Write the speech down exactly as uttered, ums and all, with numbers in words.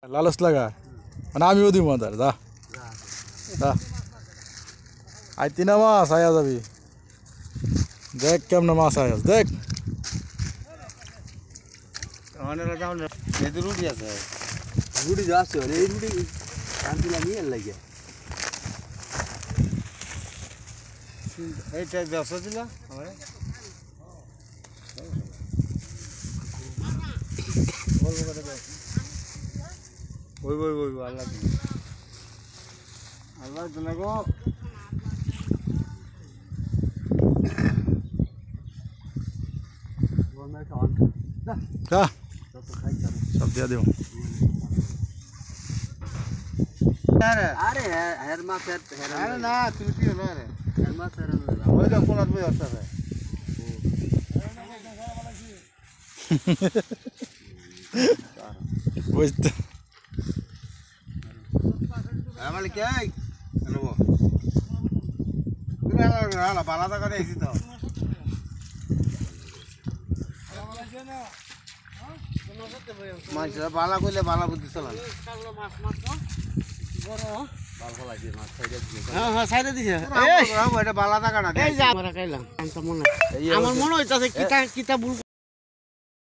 লালচ লাগা মানে আমিও দিব তার যা যা আইতি না মাছ আয়া যাবি দেখ কেমন মাছ আয়াস দেখ রুটি আছে রুটি যাচ্ছে এই রুটি কান্তিলা নিয়ে লাগে এইটা ব্যবসা ছিল আমার বলবো কথা ওই ওই ওই আল্লাহ আল্লাহ দিনা গো যা সব দিয়া দেব আরে আরে হের মাছ হের আরে না তুই না রে হের মাছ হের ওই লোক কোন আদমি আছে রে বুঝতে আমালে কে নেব তুমি আলা বালা টাকা দেখছি তো মাছ বালা কইলে বালা বুদ্ধি চালান মাছ মাছ বড় বাল ফলাইছে মাছ সাইডে দিছে হ্যাঁ হ্যাঁ সাইডে দিছে এই এটা বালা টাকা না এই যা আমরা খাইলাম আমার মনে হইতাছে কিতা কিতা ভুল